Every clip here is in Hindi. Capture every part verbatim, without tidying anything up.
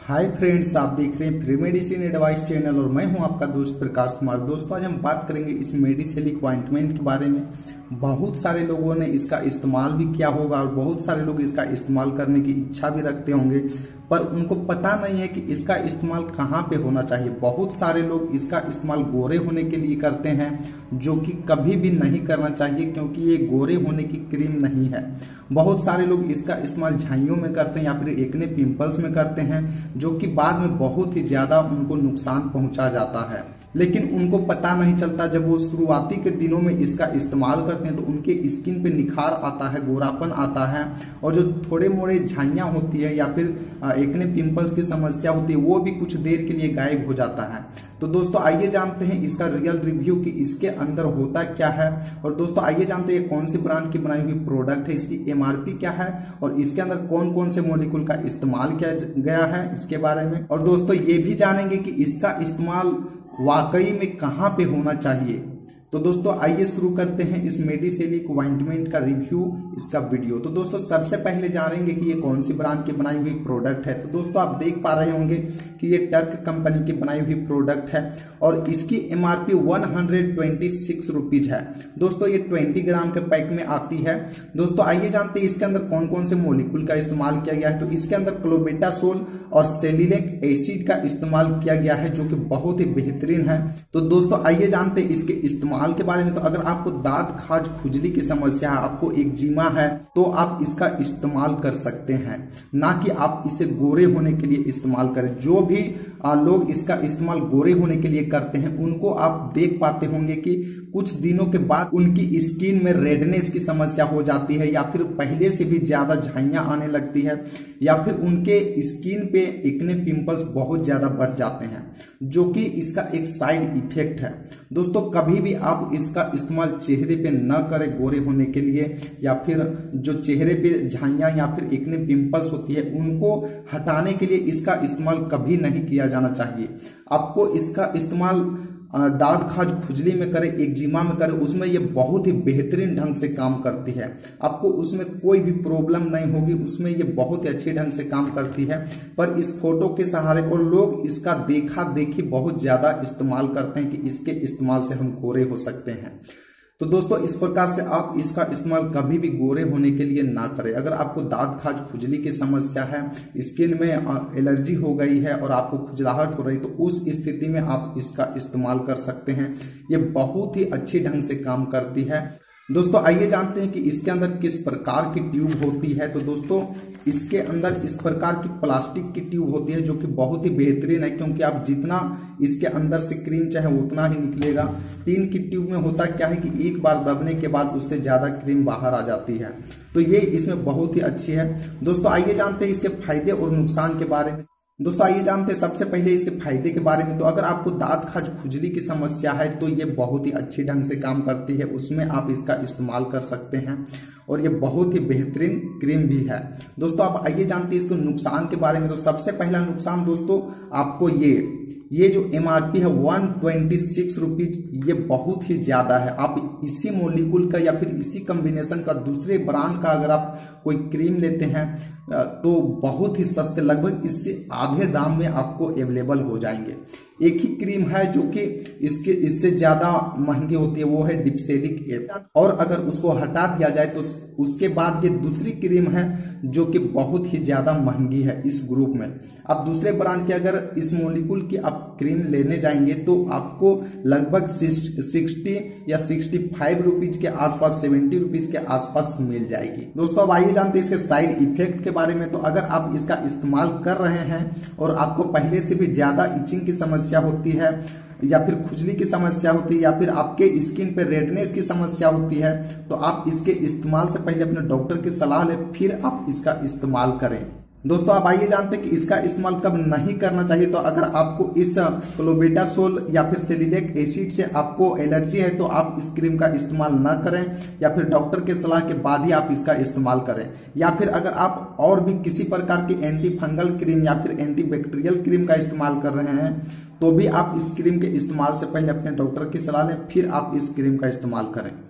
हाय फ्रेंड्स, आप देख रहे हैं फ्री मेडिसिन एडवाइस चैनल और मैं हूं आपका दोस्त प्रकाश कुमार। दोस्तों, आज हम बात करेंगे इस मेडिसिलिक ऑइंटमेंट के बारे में। बहुत सारे लोगों ने इसका इस्तेमाल भी किया होगा और बहुत सारे लोग इसका इस्तेमाल करने की इच्छा भी रखते होंगे, पर उनको पता नहीं है कि इसका इस्तेमाल कहाँ पे होना चाहिए। बहुत सारे लोग इसका इस्तेमाल गोरे होने के लिए करते हैं, जो कि कभी भी नहीं करना चाहिए क्योंकि ये गोरे होने की क्रीम नहीं है। बहुत सारे लोग इसका इस्तेमाल झाइयों में करते हैं या फिर एक्ने पिंपल्स में करते हैं, जो कि बाद में बहुत ही ज्यादा उनको नुकसान पहुंचा जाता है। लेकिन उनको पता नहीं चलता, जब वो शुरुआती के दिनों में इसका इस्तेमाल करते हैं तो उनके स्किन पे निखार आता है, गोरापन आता है, और जो थोड़े मोड़े झाइयाँ होती है या फिर एक्ने पिंपल्स की समस्या होती है वो भी कुछ देर के लिए गायब हो जाता है। तो दोस्तों, आइए जानते हैं इसका रियल रिव्यू कि इसके अंदर होता क्या है। और दोस्तों, आइए जानते हैं कौन सी ब्रांड की बनाई हुई प्रोडक्ट है, इसकी एमआरपी क्या है और इसके अंदर कौन कौन से मॉलिक्यूल का इस्तेमाल किया गया है इसके बारे में। और दोस्तों, ये भी जानेंगे कि इसका इस्तेमाल वाकई में कहाँ पे होना चाहिए। तो दोस्तों, आइए शुरू करते हैं इस मेडिसिलिक ऑइंटमेंट का रिव्यू, इसका वीडियो। तो दोस्तों, सबसे पहले जानेंगे कि ये कौन सी ब्रांड की बनाई हुई प्रोडक्ट है। तो दोस्तों, आप देख पा रहे होंगे कि ये टर्क कंपनी की बनाई हुई प्रोडक्ट है और इसकी MRP one hundred twenty six rupees है। दोस्तों, ये ट्वेंटी ग्राम के पैक में आती है। दोस्तों, आइए जानते हैं इसके अंदर कौन कौन से मॉलिक्यूल का इस्तेमाल किया गया है। तो इसके अंदर क्लोबेटासोल और सेलिलिक एसिड का इस्तेमाल किया गया है, जो कि बहुत ही बेहतरीन है। तो दोस्तों, आइए जानते हैं इसके इस्तेमाल के बारे में। तो अगर आपको दांत खाज खुजली की समस्या है, आपको एक्जिमा है, तो आप इसका इस्तेमाल कर सकते हैं, ना कि आप इसे गोरे होने के लिए इस्तेमाल करें। जो भी आ, लोग इसका इस्तेमाल गोरे होने के लिए करते हैं, उनको आप देख पाते होंगे कि कुछ दिनों के बाद उनकी स्किन में रेडनेस की समस्या हो जाती है, या फिर पहले से भी ज्यादा झाइयां आने लगती है, या फिर उनके स्किन पे एक्ने पिंपल्स बहुत ज्यादा बढ़ जाते हैं, जो कि इसका एक साइड इफेक्ट है। दोस्तों, कभी भी आप इसका इस्तेमाल चेहरे पे न करें गोरे होने के लिए, या फिर जो चेहरे पे झाइयां या फिर एक्ने पिंपल्स होती है उनको हटाने के लिए इसका इस्तेमाल कभी नहीं किया जाना चाहिए। आपको इसका इस्तेमाल दांत खाज खुजली में करे, एक्जिमा में करे, उसमें ये बहुत ही बेहतरीन ढंग से काम करती है। आपको उसमें कोई भी प्रॉब्लम नहीं होगी, उसमें ये बहुत ही अच्छे ढंग से काम करती है। पर इस फोटो के सहारे और लोग इसका देखा देखी बहुत ज्यादा इस्तेमाल करते हैं कि इसके इस्तेमाल से हम गोरे हो सकते हैं। तो दोस्तों, इस प्रकार से आप इसका इस्तेमाल कभी भी गोरे होने के लिए ना करें। अगर आपको दांत खाज खुजली की समस्या है, स्किन में एलर्जी हो गई है और आपको खुजलाहट हो रही, तो उस स्थिति में आप इसका इस्तेमाल कर सकते हैं। ये बहुत ही अच्छी ढंग से काम करती है। दोस्तों, आइए जानते हैं कि इसके अंदर किस प्रकार की ट्यूब होती है। तो दोस्तों, इसके अंदर इस प्रकार की प्लास्टिक की ट्यूब होती है, जो कि बहुत ही बेहतरीन है, क्योंकि आप जितना इसके अंदर से क्रीम चाहे उतना ही निकलेगा। टीन की ट्यूब में होता क्या है कि एक बार दबने के बाद उससे ज्यादा क्रीम बाहर आ जाती है, तो ये इसमें बहुत ही अच्छी है। दोस्तों, आइए जानते हैं इसके फायदे और नुकसान के बारे में। दोस्तों, आइए जानते हैं सबसे पहले इसके फायदे के बारे में। तो अगर आपको दांत खाज खुजली की समस्या है तो ये बहुत ही अच्छी ढंग से काम करती है, उसमें आप इसका इस्तेमाल कर सकते हैं और ये बहुत ही बेहतरीन क्रीम भी है। दोस्तों, आप आइए जानते हैं इसके नुकसान के बारे में। तो सबसे पहला नुकसान दोस्तों, आपको ये ये जो एमआरपी है वन ट्वेंटी सिक्स रुपीज, ये बहुत ही ज्यादा है। आप इसी मॉलिक्यूल का या फिर इसी कॉम्बिनेशन का दूसरे ब्रांड का अगर आप कोई क्रीम लेते हैं तो बहुत ही सस्ते, लगभग इससे आधे दाम में आपको अवेलेबल हो जाएंगे। एक ही क्रीम है जो कि इसके इससे ज्यादा महंगी होती है, वो है डिप्सेलिक एप। और अगर उसको हटा दिया जाए तो उसके बाद ये दूसरी क्रीम है जो कि बहुत ही ज्यादा महंगी है इस ग्रुप में। अब दूसरे ब्रांड के अगर इस मॉलिक्यूल की आप क्रीम लेने जाएंगे तो आपको लगभग सिक्सटी या सिक्सटी फाइव रुपीज के आसपास, सेवेंटी रुपीज के आसपास मिल जाएगी। दोस्तों, अब आइए जानते हैं इसके साइड इफेक्ट के बारे में। तो अगर आप इसका इस्तेमाल कर रहे हैं और आपको पहले से भी ज्यादा इचिंग की समस्या होती है, या फिर खुजली की समस्या होती है, या फिर आपके स्किन पे रेडनेस की समस्या होती है, तो आप इसके इस्तेमाल से पहले अपने डॉक्टर की सलाह लें, फिर आप इसका इस्तेमाल करें। दोस्तों, आप आइए जानते हैं कि इसका इस्तेमाल कब नहीं करना चाहिए। तो अगर आपको इस क्लोबेटासोल या फिर सेलिलिक एसिड से आपको एलर्जी है तो आप इस क्रीम का इस्तेमाल ना करें, या फिर डॉक्टर के सलाह के बाद ही आप इसका इस्तेमाल करें। या फिर अगर आप और भी किसी प्रकार की एंटी फंगल क्रीम या फिर एंटी बैक्टीरियल क्रीम का इस्तेमाल कर रहे हैं, तो भी आप इस क्रीम के इस्तेमाल से पहले अपने डॉक्टर की सलाह लें, फिर आप इस क्रीम का इस्तेमाल करें।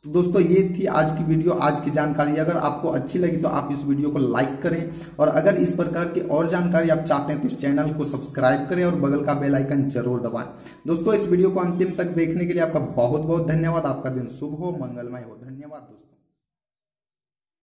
तो दोस्तों ये थी आज की वीडियो, आज की जानकारी। अगर आपको अच्छी लगी तो आप इस वीडियो को लाइक करें, और अगर इस प्रकार की और जानकारी आप चाहते हैं तो इस चैनल को सब्सक्राइब करें और बगल का बेल आइकन जरूर दबाएं। दोस्तों इस वीडियो को अंतिम तक देखने के लिए आपका बहुत बहुत धन्यवाद। आपका दिन शुभ हो, मंगलमय हो। धन्यवाद दोस्तों।